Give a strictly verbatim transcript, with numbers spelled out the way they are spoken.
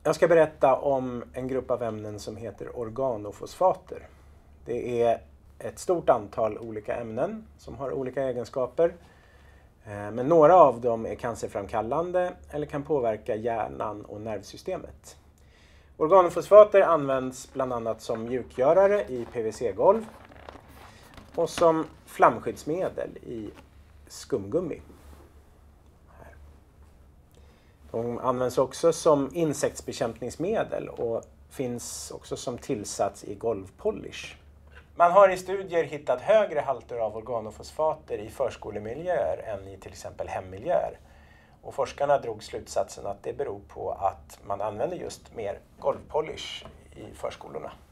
Jag ska berätta om en grupp av ämnen som heter organofosfater. Det är ett stort antal olika ämnen som har olika egenskaper. Men några av dem är cancerframkallande eller kan påverka hjärnan och nervsystemet. Organofosfater används bland annat som mjukgörare i P V C-golv och som flamskyddsmedel i skumgummi. De används också som insektsbekämpningsmedel och finns också som tillsats i golvpolish. Man har i studier hittat högre halter av organofosfater i förskolemiljöer än i till exempel hemmiljöer. Och forskarna drog slutsatsen att det beror på att man använder just mer golvpolish i förskolorna.